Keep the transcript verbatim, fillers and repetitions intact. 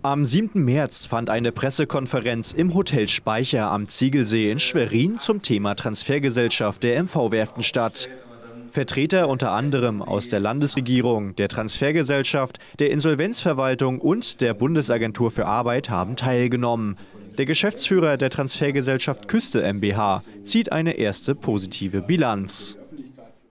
Am siebten März fand eine Pressekonferenz im Hotel Speicher am Ziegelsee in Schwerin zum Thema Transfergesellschaft der M V-Werften statt. Vertreter unter anderem aus der Landesregierung, der Transfergesellschaft, der Insolvenzverwaltung und der Bundesagentur für Arbeit haben teilgenommen. Der Geschäftsführer der Transfergesellschaft Küste M B H zieht eine erste positive Bilanz.